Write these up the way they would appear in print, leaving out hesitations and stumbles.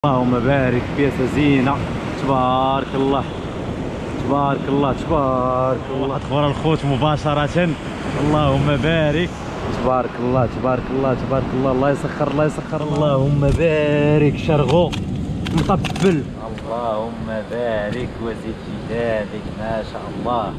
اللهم بارك، بياسة زينة، تبارك الله تبارك الله تبارك الله. أخبار الخوت مباشرة، اللهم بارك، تبارك الله تبارك الله تبارك الله. الله يسخر الله يسخر. اللهم بارك، شرغو مطبل. اللهم بارك وزد في ذلك، ما شاء الله.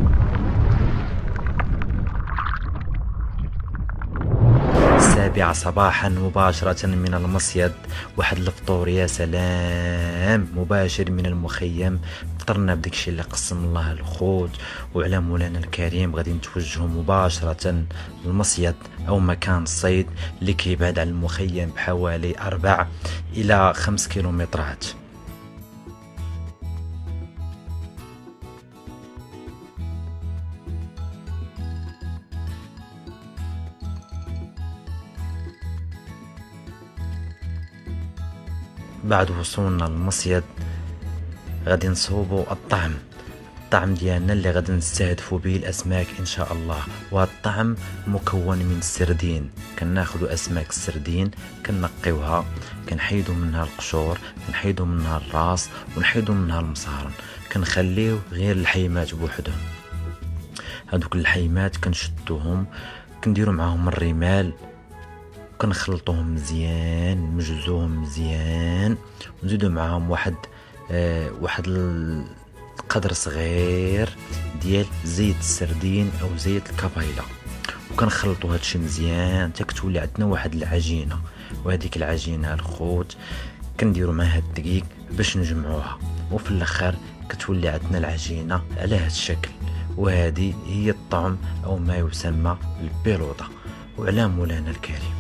السابعة صباحا مباشرة من المصيد، واحد الفطور يا سلام مباشر من المخيم. فطرنا بداكشي اللي قسم الله الخوت، وعلى مولانا الكريم غادي نتوجهوا مباشرة للمصيد او مكان الصيد اللي كيبعد على المخيم بحوالي 4 إلى 5 كيلومترات. بعد وصولنا للمصيد غادي نصوبوا الطعم ديالنا اللي غادي نستهدفوا به الاسماك ان شاء الله. وهذا الطعم مكون من السردين. كناخذوا اسماك السردين كنقيوها، كنحيدوا منها القشور، كنحيدوا منها الراس، ونحيدوا منها المصارن، كنخليو غير الحيمات بوحدهم. هذوك الحيمات كنشدوهم، كنديروا معاهم الرمال، كنخلطوهم مزيان، نمجزوهم مزيان، ونزيدو معاهم واحد القدر صغير ديال زيت السردين او زيت الكابايلا، وكنخلطوا هادشي مزيان حتى كتولي عندنا واحد العجينه. وهذيك العجينه الخوت كنديروا معها الدقيق باش نجمعوها، وفي الاخر كتولي عندنا العجينه على هذا الشكل. وهذه هي الطعم او ما يسمى البيلوطه. وعلى مولانا الكريم.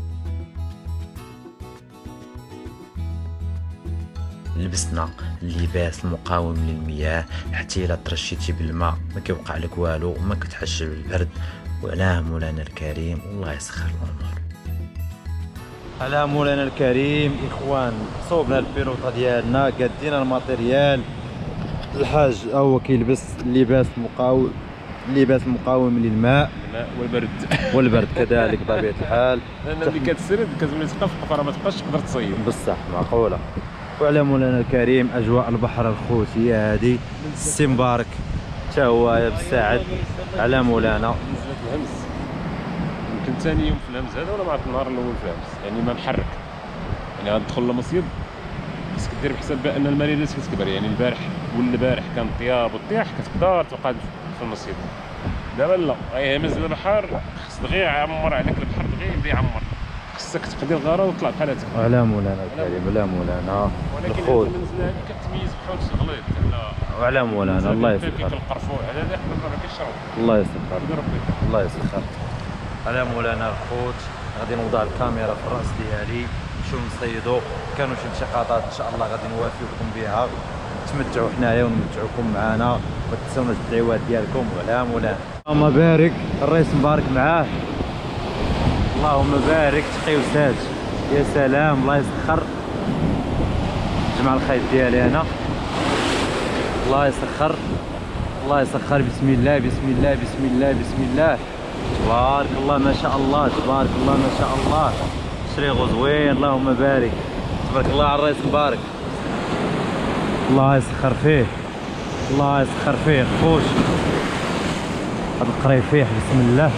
لبسنا اللباس المقاوم للمياه حتى الا ترشيتي بالماء ما كيوقع لك والو وما كتحش بالبرد. وعلى مولانا الكريم، والله يسخر الامور. على مولانا الكريم اخوان، صوبنا البيلوطه ديالنا، قادينا الماتيريال. الحاج هو كيلبس اللباس المقاوم للماء والبرد كذلك بطبيعه الحال. لان ملي كتسرد كتولي تبقى في القفره، ما تبقاش تقدر تصيد. بصح معقوله. وعلى مولانا الكريم اجواء البحر الخوتي هذه. السي مبارك حتى هو بالساعد على مولانا. نزلت الهمس يمكن ثاني يوم في الهمس هذا، ولا ما عرفت النهار الاول في الهمس، يعني ما محرك. يعني غتدخل لمصيد خصك دير بحساب بان المريرات كتكبر. يعني البارح كان طياب والطياح كتقدر تبقى في المصيد. دابا لا، يهمز البحر، خص دغيا يعمر عليك البحر، دغيا يبدا يعمر، خصك تقضي الغرض وتطلع بحال هكا. وعلى مولانا الكريم، على مولانا الخوت. ولكن المنزله هذه كتميز بحال الغليظ. وعلى مولانا الله يسخر. القرفوع هذا اللي حنا ما كيشرب. الله يسخر الله يسخر. على مولانا الخوت. غادي نوضع الكاميرا في الراس ديالي، نمشيو نصيدو. كانوا شي نشاطات ان شاء الله غادي نوافيكم بها، تمتعوا حنايا ونمتعوكم معنا. ما تنساوناش الدعوات ديالكم. وعلى مولانا. اللهم بارك، الرئيس مبارك معاه. اللهم بارك، تقي وساج يا سلام. الله يسخر. جمع الخيط ديالي انا. الله يسخر الله يسخر. بسم الله بسم الله بسم الله بسم الله. تبارك الله ما شاء الله تبارك الله ما شاء الله. شريغو زوين. اللهم بارك، تبارك الله على الرئيس مبارك. الله يسخر فيه، الله يسخر فيه خوش. هاد القريفيح بسم الله.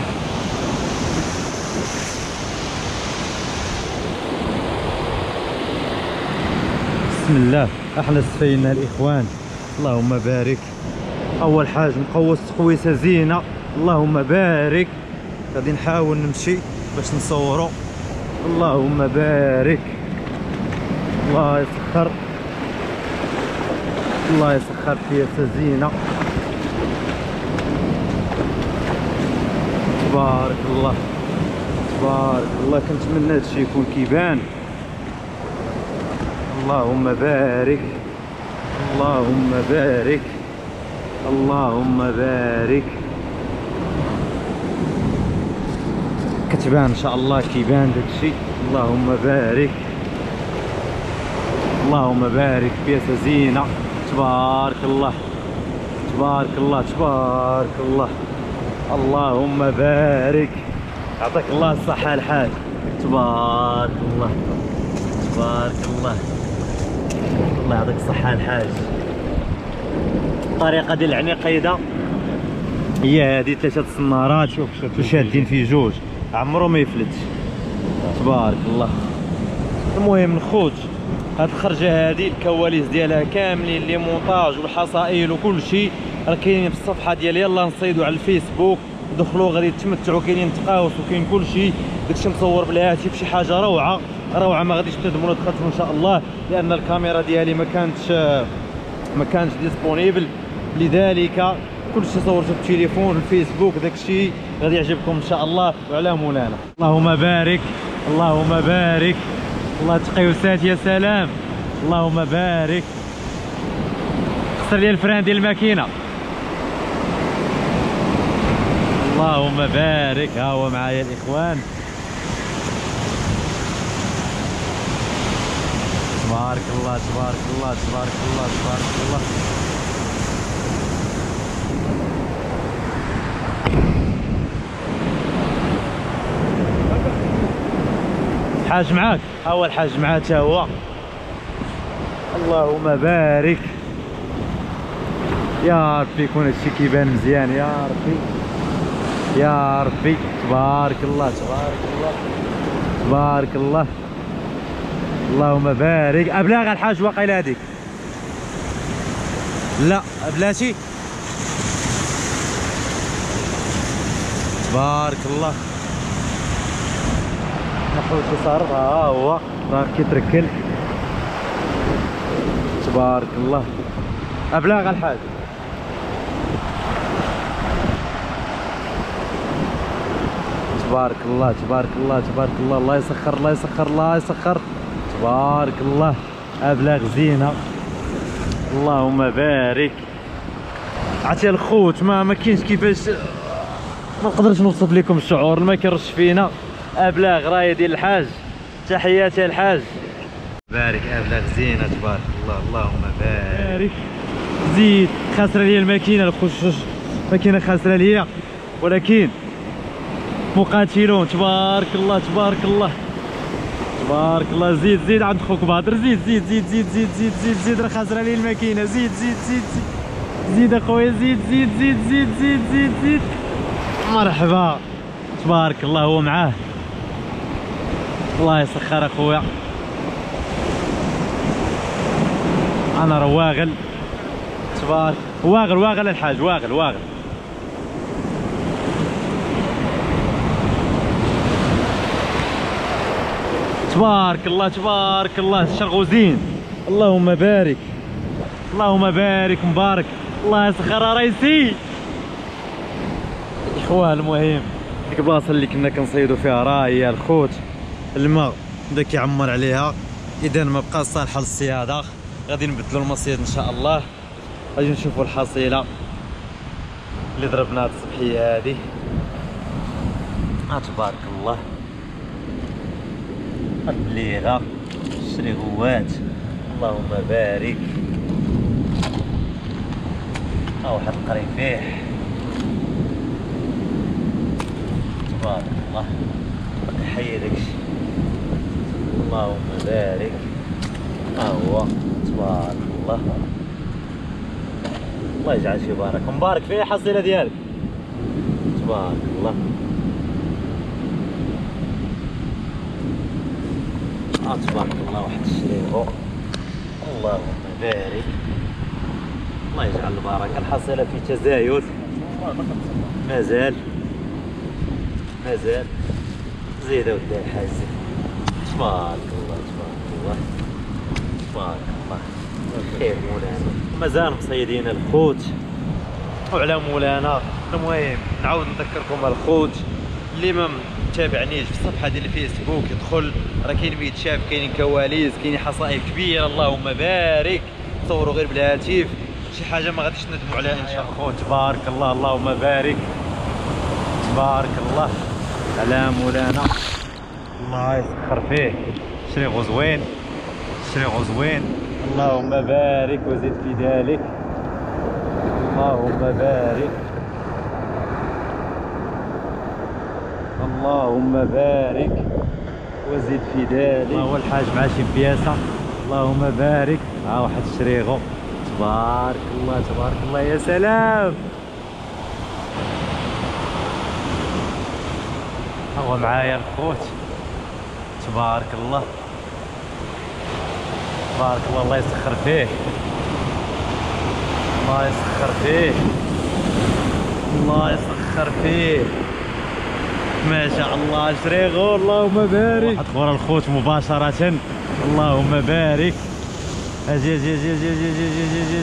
بسم الله. احلى السفينه الاخوان. اللهم بارك. اول حاجه نقوس تقويسه زينه. اللهم بارك. غادي نحاول نمشي باش نصورو. اللهم بارك. الله يسخر الله يسخر فيها زينه. تبارك الله تبارك الله. كنتمنى هادشي يكون كيبان. اللهم بارك اللهم بارك اللهم بارك. كتبان ان شاء الله، كيبان داكشي. اللهم بارك اللهم بارك. بياسة زينة. تبارك الله تبارك الله تبارك الله. اللهم بارك. يعطيك الله الصحة الحاج. تبارك الله تبارك الله الله يعطيك الصحة الحاج. الطريقة ديال العنيقيدة هي هذه، 3 السنارات وشادين فيه جوج، عمرو ما يفلتش تبارك الله. المهم الخوت، هاد الخرجة هذه الكواليس ديالها كاملين، لي مونتاج والحصائل وكل شيء راه كاينين في الصفحة ديال يلا نصيدوا على الفيسبوك، دخلوا غادي تمتعوا، كاينين تقاوس وكاين كل شيء، داكشي مصور بالهاتف، شي حاجة روعة روعة، ما غاديش تندموا دخلتوا ان شاء الله، لان الكاميرا ديالي ما كانتش ديسپونيبل، لذلك كل شيء صورته بالتليفون الفيسبوك، داكشي غادي يعجبكم ان شاء الله. وعلى مولانا اللهم بارك اللهم بارك، الله تقيوسات يا سلام، اللهم بارك. خسر لي الفران ديال الماكينه، اللهم بارك. ها هو معايا الاخوان، تبارك الله تبارك الله تبارك الله تبارك الله. الحاج معاك، ها هو الحاج معاه تا هو، اللهم بارك. يا ربي يكون هادشي كيبان مزيان، يا ربي يا ربي، تبارك الله تبارك الله تبارك الله، اللهم بارك. ابلاغ الحاج واقيلا هذيك، لا بلاتي، تبارك الله. نحوس يسار، ها هو راه كيتركل، تبارك الله. ابلاغ الحاج، تبارك الله تبارك الله تبارك الله، الله يسخر الله يسخر الله يسخر، تبارك الله. ابلاغ زينه، اللهم بارك. عرفتي الخوت ما كاينش كيفاش، ما نقدرش نوصف لكم الشعور، ما كيرش فينا. ابلاغ راهي ديال الحاج، تحياتي الحاج. بارك ابلاغ زينه تبارك الله، اللهم بارك. زيد خاسره ليا الماكينه الخشوش، ماكينه خاسره ليا، ولكن مقاتلون تبارك الله تبارك الله تبارك الله. زيد زيد عند خوك بادر، زيد زيد زيد زيد زيد زيد زيد زيد، راه خاسره لي الماكينه، زيد زيد زيد زيد زيد اخويا، زيد زيد زيد زيد زيد زيد زيد. مرحبا تبارك الله، هو معاه، الله يسخر اخويا. انا راه واغل تبارك، واغل الحاج، واغل تبارك الله تبارك الله. الشرغوزين، اللهم بارك اللهم بارك، مبارك، الله يسخر رئيسي. اخوان المهم ديك البلاصه اللي كنا كنصيدوا فيها راه هي الخوت، الماء بدا كيعمر عليها، اذا ما بقاش صالحه للصياده، غادي نبدلوا المصيد ان شاء الله. غادي نشوفوا الحصيله اللي ضربناها الصبحيه هذه، تبارك الله. البليغه، الشريغوات، اللهم بارك. ها واحد القريفيح، تبارك الله، حي داكشي، اللهم بارك. ها هو تبارك الله، الله يجعل شي بارك، مبارك فيه الحصيله ديالك، تبارك الله. تبارك الله، واحد الشريغو، اللهم بارك، الله يجعل البركه. الحصيله في تزايد، مازال زيد اودي الحاج، تبارك الله تبارك الله تبارك الله. خير مولانا، مازال مصيدين الخوت وعلى مولانا. المهم نعاود نذكركم الخوت اللي ما متابعنيش في الصفحه ديال الفيسبوك يدخل، راه كاين ما يتشاف، كاينين كواليس، كاينين حصائل كبيره، اللهم بارك. صوروا غير بالهاتف، شي حاجه ما غاديش ندموا عليها ان شاء الله. تبارك الله، اللهم بارك، تبارك الله على مولانا، الله يسخر فيه. شريغو زوين، شريغو زوين، اللهم بارك وزد في ذلك، اللهم بارك، اللهم بارك وزد في ذلك. هو الحاج مع شي بياسه، اللهم بارك. واحد الشريغو، تبارك الله تبارك الله، يا سلام. هو معايا الخوت، تبارك الله تبارك الله. الله يسخر فيه، الله يسخر فيه، الله يسخر فيه، ما شاء الله. شريغو اللهم بارك. واحد خور الخوت مباشرة، اللهم بارك. اجي اجي اجي اجي اجي اجي اجي اجي.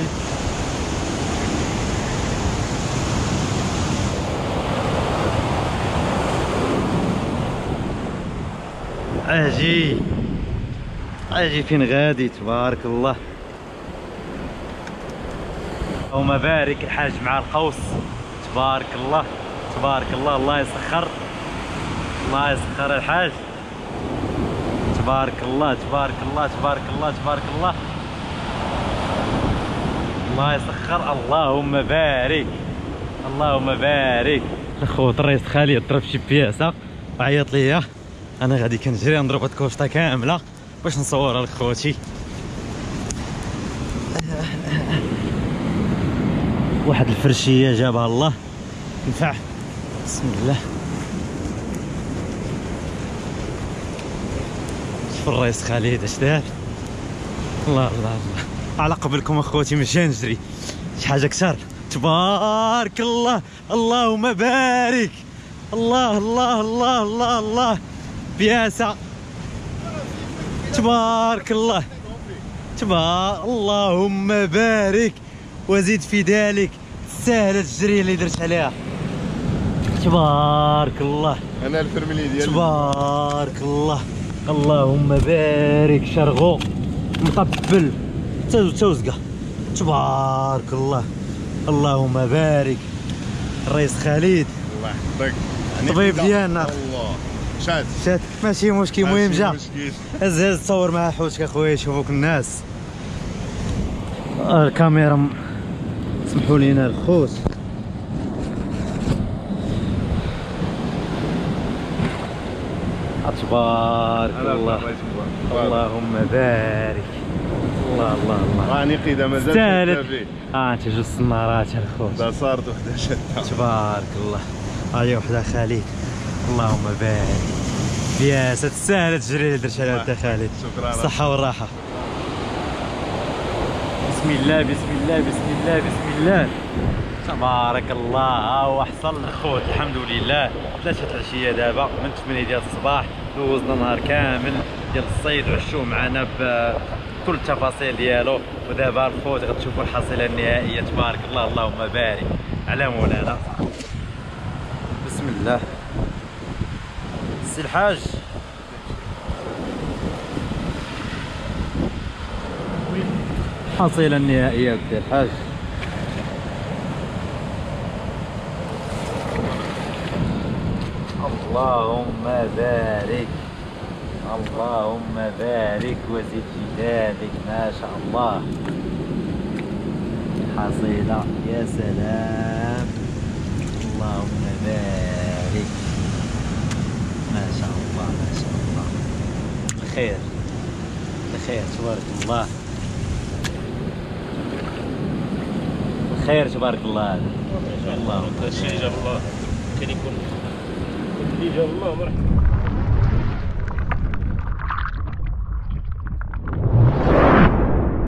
اجي اجي فين غادي، تبارك الله. اللهم بارك. الحاج مع القوس، تبارك الله تبارك الله. الله يسخر، الله يسخر الحاج، تبارك الله تبارك الله تبارك الله تبارك الله. الله يسخر، اللهم بارك اللهم بارك. الخوت الرئيس خالد ضرب شي بياسه وعيط ليا، انا غادي كنجري نضرب هاد الكوشطه كامله باش نصورها لخوتي. واحد الفرشيه جابها الله نفع. بسم الله. شوف الرئيس خالد اش دار. الله الله الله. على قبلكم اخوتي ماشي نجري شي حاجه كثر. تبارك الله اللهم بارك. الله الله الله الله الله. بياسه تبارك الله تبارك. اللهم بارك وزيد في ذلك. سهله الجري اللي درت عليها، تبارك الله. انا الفرملي ديالي، تبارك الله. اللهم بارك. شرغو مطبل توزقه، تبارك الله. اللهم بارك. الرئيس خالد الله يحفظك. الطبيب ديالنا الله شاد شات ماشي مشكل. المهم جا مشكل. هز تصور مع حوتك اخويا يشوفوك الناس. الكاميرا سمحوا لينا الخوت. تبارك الله اللهم بارك. الله الله الله. راني قيده مازال استاهلت. انت جوج السنارات الخوت. دا صارت وحده شاده. تبارك الله. هاهي وحده خالد. اللهم بارك. بياسه تستاهل تجري اللي درت عليها انت خالد. شكرا. الصحه والراحه. بسم الله بسم الله بسم الله بسم الله. تبارك الله. ها هو حصل الخوت الحمد لله. 3 العشيه دابا من 8 ديال الصباح. دوزنا نهار كامل ديال الصيد وعشوه معنا بكل التفاصيل ديالو. ودابا الخوت غتشوفوا الحصيله النهائيه. تبارك الله اللهم بارك على مولانا. بسم الله. سي الحاج الحصيله النهائيه ديال الحاج. اللهم بارك اللهم بارك وزد جدادك. ما شاء الله حصيلة، يا سلام. اللهم بارك. ما شاء الله ما شاء الله. بخير بخير تبارك الله. بخير تبارك الله. اللهم هذا الشيء اللي جاب الله كان يكون اللي جاب الله مرحبا.